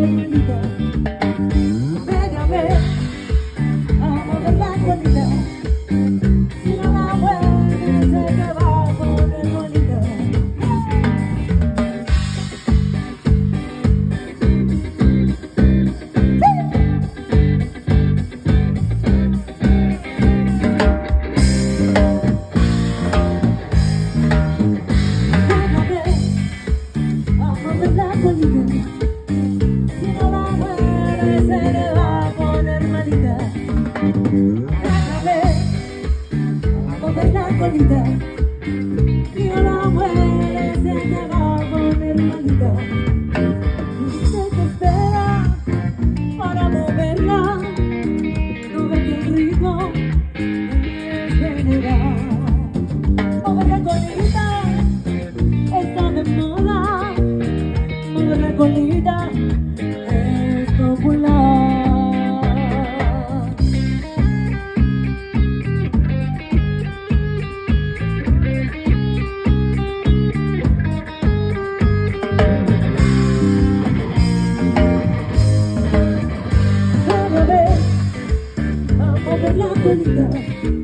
hermanita. Ven a ver, a mover la colita. Si no la mueves, se te va a poner bonita. Si no la mueves, se te va a poner malita. Déjame a mover la colita. Si no la mueves, se te va a poner malita. Y se te espera para moverla. No ves que el ritmo es general. Mover la colita está de moda. La colita es popular. Ven a ver, a mover la colita.